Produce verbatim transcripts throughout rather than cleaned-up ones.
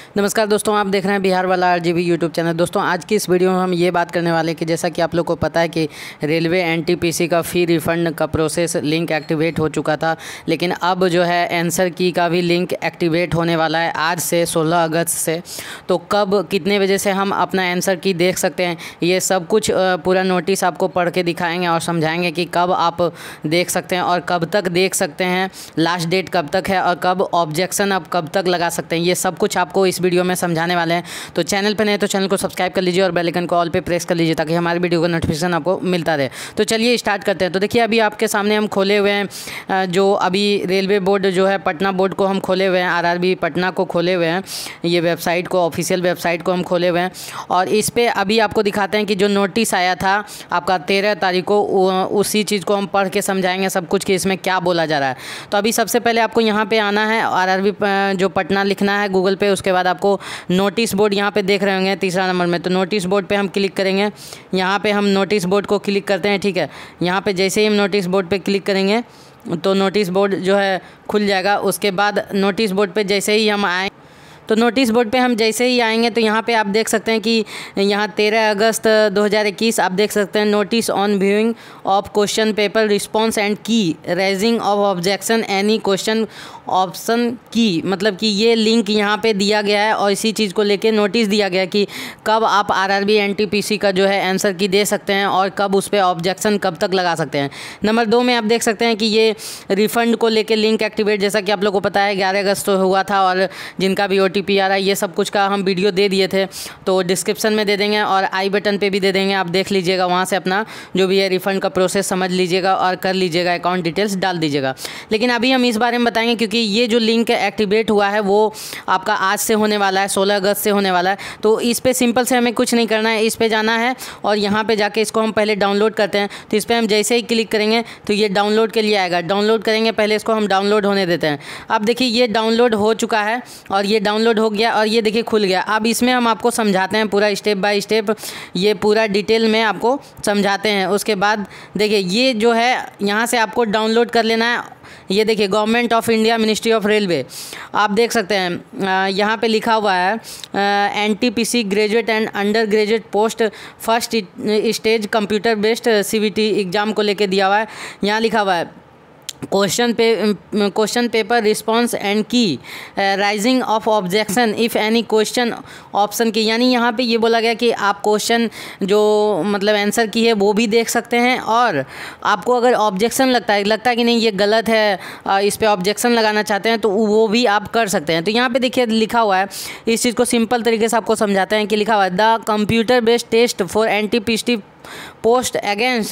नमस्कार दोस्तों, आप देख रहे हैं बिहार वाला आरजीबी यूट्यूब चैनल। दोस्तों आज की इस वीडियो में हम ये बात करने वाले हैं कि जैसा कि आप लोग को पता है कि रेलवे एनटीपीसी का फ़ी रिफ़ंड का प्रोसेस लिंक एक्टिवेट हो चुका था, लेकिन अब जो है आंसर की का भी लिंक एक्टिवेट होने वाला है आज से सोलह अगस्त से। तो कब कितने बजे से हम अपना आंसर की देख सकते हैं, ये सब कुछ पूरा नोटिस आपको पढ़ के दिखाएँगे और समझाएँगे कि कब आप देख सकते हैं और कब तक देख सकते हैं, लास्ट डेट कब तक है और कब ऑब्जेक्शन आप कब तक लगा सकते हैं। ये सब कुछ आपको इस वीडियो में समझाने वाले हैं। तो चैनल पर नहीं तो चैनल को सब्सक्राइब कर लीजिए और बेल आइकन को ऑल पे प्रेस कर लीजिए ताकि हमारी वीडियो का नोटिफिकेशन आपको मिलता रहे। तो चलिए स्टार्ट करते हैं। तो देखिए अभी आपके सामने हम खोले हुए हैं, जो अभी रेलवे बोर्ड जो है पटना बोर्ड को हम खोले हुए हैं, आरआरबी पटना को खोले हुए हैं, ये वेबसाइट को, ऑफिशियल वेबसाइट को हम खोले हुए हैं। और इस पर अभी आपको दिखाते हैं कि जो नोटिस आया था आपका तेरह तारीख को, उसी चीज़ को हम पढ़ के समझाएंगे सब कुछ कि इसमें क्या बोला जा रहा है। तो अभी सबसे पहले आपको यहाँ पे आना है, आरआरबी जो पटना लिखना है गूगल पे, उसके बाद आपको नोटिस बोर्ड यहाँ पे देख रहे होंगे तीसरा नंबर में, तो नोटिस बोर्ड पे हम क्लिक करेंगे। यहाँ पे हम नोटिस बोर्ड को क्लिक करते हैं, ठीक है। यहाँ पे जैसे ही हम नोटिस बोर्ड पे क्लिक करेंगे तो नोटिस बोर्ड जो है खुल जाएगा। उसके बाद नोटिस बोर्ड पे जैसे ही हम आए तो नोटिस बोर्ड पे हम जैसे ही आएंगे तो यहाँ पे आप देख सकते हैं कि यहाँ तेरह अगस्त दो हज़ार इक्कीस आप देख सकते हैं, notice on viewing of question paper response and की raising of objection any question option की, मतलब कि ये लिंक यहाँ पे दिया गया है और इसी चीज़ को लेके नोटिस दिया गया कि कब आप आरआरबी एनटीपीसी का जो है आंसर की दे सकते हैं और कब उस पर ऑब्जेक्शन कब तक लगा सकते हैं। नंबर दो में आप देख सकते हैं कि ये रिफ़ंड को लेके लिंक एक्टिवेट, जैसा कि आप लोग को पता है ग्यारह अगस्त को हुआ था और जिनका भी ओटीपी आ रहा है ये सब कुछ का हम वीडियो दे दिए थे, तो डिस्क्रिप्शन में दे देंगे और आई बटन पे भी दे देंगे, आप देख लीजिएगा, वहाँ से अपना जो भी है रिफ़ंड का प्रोसेस समझ लीजिएगा और कर लीजिएगा, अकाउंट डिटेल्स डाल दीजिएगा। लेकिन अभी हम इस बारे में बताएंगे क्योंकि ये जो लिंक एक्टिवेट हुआ है वो आपका आज से होने वाला है, सोलह अगस्त से होने वाला है। तो इस पर सिंपल से हमें कुछ नहीं करना है, इस पर जाना है और यहाँ पे जाके इसको हम पहले डाउनलोड करते हैं। तो इस पर हम जैसे ही क्लिक करेंगे तो ये डाउनलोड के लिए आएगा, डाउनलोड करेंगे, पहले इसको हम डाउनलोड होने देते हैं। अब देखिए ये डाउनलोड हो चुका है और ये डाउनलोड हो गया और ये देखिए खुल गया। अब इसमें हम आपको समझाते हैं पूरा स्टेप बाय स्टेप, ये पूरा डिटेल में आपको समझाते हैं। उसके बाद देखिए ये जो है यहाँ से आपको डाउनलोड कर लेना है। ये देखिए government of India ministry of railway, आप देख सकते हैं यहाँ पे लिखा हुआ है NTPC graduate and under graduate post first stage computer based CBT exam को लेके दिया हुआ है। यहाँ लिखा हुआ है क्वेश्चन पे question paper response and key raising of objection if any question option key, यानी यहाँ पे ये बोला गया कि आप क्वेश्चन जो मतलब आंसर की है वो भी देख सकते हैं और आपको अगर ऑब्जेक्शन लगता है लगता है कि नहीं ये गलत है, इस पर ऑब्जेक्शन लगाना चाहते हैं तो वो भी आप कर सकते हैं। तो यहाँ पे देखिए लिखा हुआ है, इस चीज़ को सिंपल तरीके से आपको समझाते हैं कि लिखा हुआ है the computer based test for NTPC post against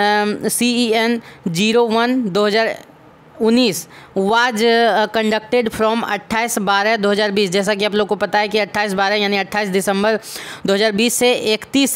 C E N zero one दो हज़ार उन्नीस वाज कंडक्टेड फ्रॉम अट्ठाईस बारह दो हज़ार बीस। जैसा कि आप लोग को पता है कि अट्ठाईस बारह यानी अट्ठाईस दिसंबर दो हज़ार बीस से इकतीस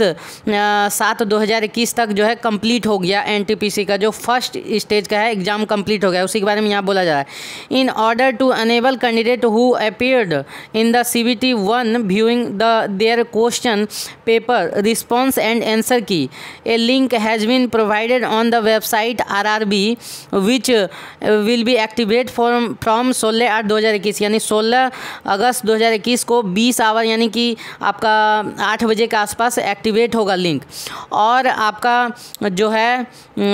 सात दो हज़ार इक्कीस तक जो है कंप्लीट हो गया एनटीपीसी का जो फर्स्ट स्टेज का है एग्ज़ाम कंप्लीट हो गया, उसी के बारे में यहाँ बोला जा रहा है। In order to enable candidate who appeared in the CBT one viewing the their question paper response and answer key, a link has been provided on the website R R B which will be activate from from सोलह आठ दो हज़ार इक्कीस, यानी सोलह अगस्त दो हज़ार इक्कीस को बीस आवर यानी कि आपका आठ बजे के आसपास एक्टिवेट होगा लिंक। और आपका जो है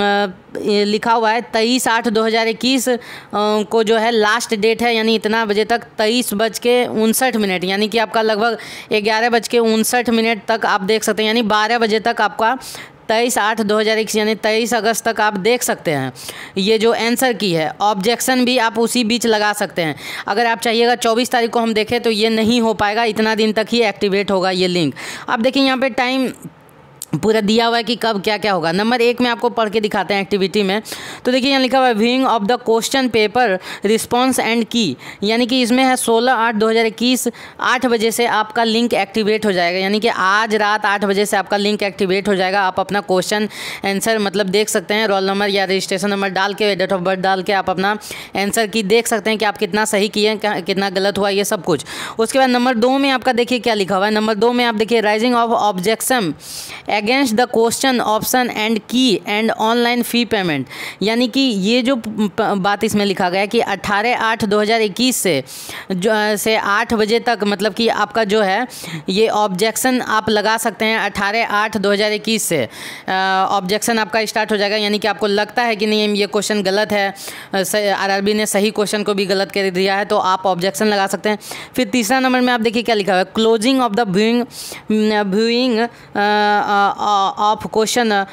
लिखा हुआ है तेईस आठ दो हज़ार इक्कीस को जो है लास्ट डेट है, यानी इतना बजे तक तेईस बज के उनसठ मिनट यानी कि आपका लगभग ग्यारह बज के उनसठ मिनट तक आप देख सकते हैं, यानी बारह बजे तक आपका तेईस आठ दो हज़ार इक्कीस यानी तेईस अगस्त तक आप देख सकते हैं ये जो आंसर की है। ऑब्जेक्शन भी आप उसी बीच लगा सकते हैं। अगर आप चाहिएगा चौबीस तारीख को हम देखें तो ये नहीं हो पाएगा, इतना दिन तक ही एक्टिवेट होगा ये लिंक। अब देखिए यहाँ पे टाइम पूरा दिया हुआ है कि कब क्या क्या होगा। नंबर एक में आपको पढ़ के दिखाते हैं एक्टिविटी में। तो देखिए यहाँ लिखा हुआ है viewing of the question paper response and key, यानी कि इसमें है सोलह आठ दो हज़ार इक्कीस आठ बजे से आपका लिंक एक्टिवेट हो जाएगा, यानी कि आज रात आठ बजे से आपका लिंक एक्टिवेट हो जाएगा। आप अपना क्वेश्चन आंसर मतलब देख सकते हैं, रोल नंबर या रजिस्ट्रेशन नंबर डाल के, डेट ऑफ बर्थ डाल के आप अपना आंसर की देख सकते हैं कि आप कितना सही किए, कितना गलत हुआ, ये सब कुछ। उसके बाद नंबर दो में आपका देखिए क्या लिखा हुआ है। नंबर दो में आप देखिए raising of objection against the question option and key and online fee payment. यानी कि ये जो बात इसमें लिखा गया है कि अट्ठारह आठ दो हज़ार इक्कीस से जो से आठ बजे तक, मतलब कि आपका जो है ये ऑब्जेक्शन आप लगा सकते हैं अट्ठारह आठ दो हज़ार इक्कीस से ऑब्जेक्शन आपका स्टार्ट हो जाएगा। यानी कि आपको लगता है कि नहीं ये क्वेश्चन गलत है, आरआरबी ने सही क्वेश्चन को भी गलत कर दिया है, तो आप ऑब्जेक्शन लगा सकते हैं। फिर तीसरा नंबर में आप देखिए क्या लिखा हुआ है, closing of the viewing viewing of question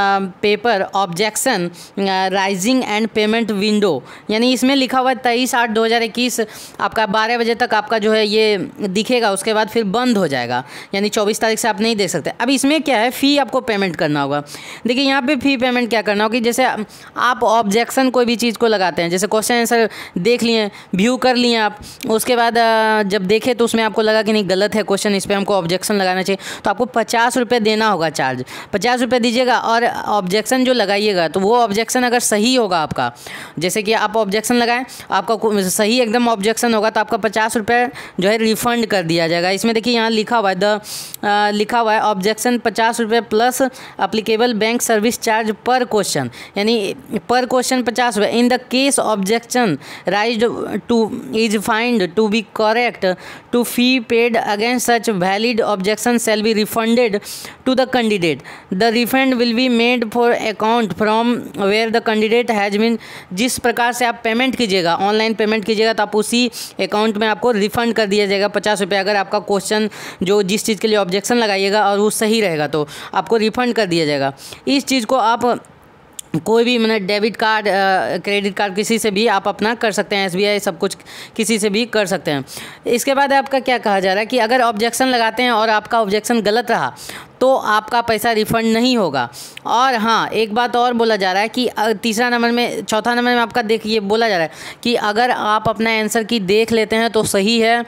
paper objection raising and payment window. यानी इसमें लिखा हुआ है तेईस आठ दो हज़ार इक्कीस आपका बारह बजे तक आपका जो है ये दिखेगा, उसके बाद फिर बंद हो जाएगा, यानी चौबीस तारीख से आप नहीं देख सकते। अब इसमें क्या है, फ़ी आपको पेमेंट करना होगा। देखिए यहाँ पे फ़ी पेमेंट क्या करना होगा कि जैसे आप ऑब्जेक्शन कोई भी चीज़ को लगाते हैं, जैसे क्वेश्चन आंसर देख लिए, व्यू कर लिए आप, उसके बाद जब देखे तो उसमें आपको लगा कि नहीं गलत है क्वेश्चन, इस पर हमको ऑब्जेक्शन लगाना चाहिए, तो आपको पचास रुपये देना होगा चार्ज, पचास रुपये दीजिएगा और ऑब्जेक्शन जो लगाइएगा तो वो ऑब्जेक्शन अगर सही होगा आपका, जैसे कि आप ऑब्जेक्शन लगाएं आपका सही एकदम ऑब्जेक्शन होगा तो आपका पचास रुपये जो है रिफ़ंड कर दिया जाएगा। इसमें देखिए यहाँ लिखा हुआ है द लिखा हुआ है ऑब्जेक्शन पचास रुपये plus applicable bank service charge पर क्वेश्चन, यानी पर क्वेश्चन पचास रुपये। In the case objection raise to is find to be correct to fee paid against such valid objection shall be refunded to the candidate. The refund will be made for account from where the candidate has been. जिस प्रकार से आप payment कीजिएगा, online payment कीजिएगा तो आप उसी account में आपको रिफ़ंड कर दिया जाएगा पचास रुपये। अगर आपका क्वेश्चन जो जिस चीज़ के लिए ऑब्जेक्शन लगाइएगा और वो सही रहेगा तो आपको रिफ़ंड कर दिया जाएगा। इस चीज़ को आप कोई भी मतलब डेबिट कार्ड क्रेडिट कार्ड किसी से भी आप अपना कर सकते हैं, एसबीआई सब कुछ किसी से भी कर सकते हैं। इसके बाद आपका क्या कहा जा रहा है कि अगर ऑब्जेक्शन लगाते हैं और आपका ऑब्जेक्शन गलत रहा तो आपका पैसा रिफ़ंड नहीं होगा। और हाँ, एक बात और बोला जा रहा है कि तीसरा नंबर में चौथा नंबर में आपका देखिए बोला जा रहा है कि अगर आप अपना आंसर की देख लेते हैं तो सही है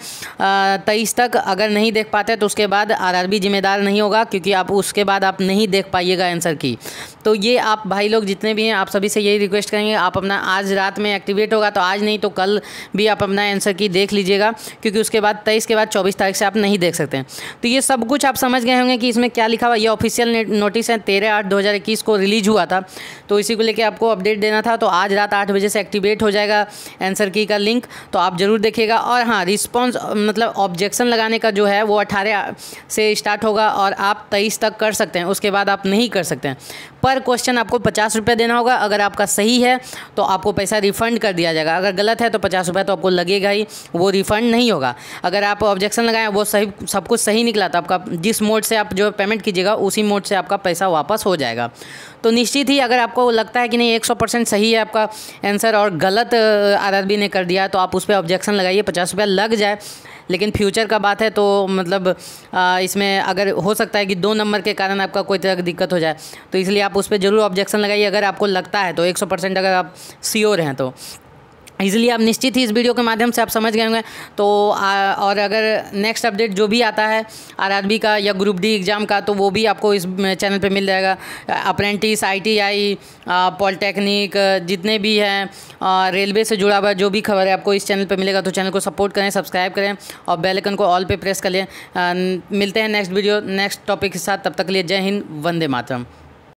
तेईस तक, अगर नहीं देख पाते तो उसके बाद आरआरबी जिम्मेदार नहीं होगा, क्योंकि आप उसके बाद आप नहीं देख पाइएगा आंसर की। तो ये आप भाई लोग जितने भी हैं आप सभी से यही रिक्वेस्ट करेंगे, आप अपना आज रात में एक्टिवेट होगा तो आज नहीं तो कल भी आप अपना आंसर की देख लीजिएगा, क्योंकि उसके बाद तेईस के बाद चौबीस तारीख से आप नहीं देख सकते हैं। तो ये सब कुछ आप समझ गए होंगे कि इसमें क्या लिखा हुआ। ये ऑफिशियल नोटिस है, तेरह आठ दो हज़ार इक्कीस को रिलीज हुआ था, तो इसी को लेके आपको अपडेट देना था। तो आज रात आठ बजे से एक्टिवेट हो जाएगा आंसर की का लिंक, तो आप ज़रूर देखिएगा। और हाँ, रिस्पॉन्स मतलब ऑब्जेक्शन लगाने का जो है वो अठारह से स्टार्ट होगा और आप तेईस तक कर सकते हैं, उसके बाद आप नहीं कर सकते हैं। पर क्वेश्चन आपको पचास रुपये देना होगा। अगर आपका सही है तो आपको पैसा रिफ़ंड कर दिया जाएगा, अगर गलत है तो पचास रुपये तो आपको लगेगा ही, वो रिफ़ंड नहीं होगा। अगर आप ऑब्जेक्शन लगाएं वो सही सब कुछ सही निकला तो आपका जिस मोड से आप जो पेमेंट कीजिएगा उसी मोड से आपका पैसा वापस हो जाएगा। तो निश्चित ही अगर आपको लगता है कि नहीं सौ परसेंट सही है आपका आंसर और गलत आरआरबी ने कर दिया तो आप उस पर ऑब्जेक्शन लगाइए, पचास रुपया लग जाए। लेकिन फ्यूचर का बात है तो मतलब आ, इसमें अगर हो सकता है कि दो नंबर के कारण आपका कोई तरह की दिक्कत हो जाए, तो इसलिए आप उस पर ज़रूर ऑब्जेक्शन लगाइए अगर आपको लगता है तो एक सौ परसेंट अगर आप श्योर हैं तो। इसलिए आप निश्चित ही इस वीडियो के माध्यम से आप समझ गए होंगे। तो आ, और अगर नेक्स्ट अपडेट जो भी आता है आरआरबी का या ग्रुप डी एग्ज़ाम का तो वो भी आपको इस चैनल पे मिल जाएगा। अप्रेंटिस, आईटीआई, पॉलिटेक्निक जितने भी हैं, रेलवे से जुड़ा हुआ जो भी खबर है आपको इस चैनल पे मिलेगा। तो चैनल को सपोर्ट करें, सब्सक्राइब करें और बेल आइकन को ऑल पे प्रेस कर लें। मिलते हैं नेक्स्ट वीडियो नेक्स्ट टॉपिक के साथ, तब तक के लिए जय हिंद, वंदे मातरम।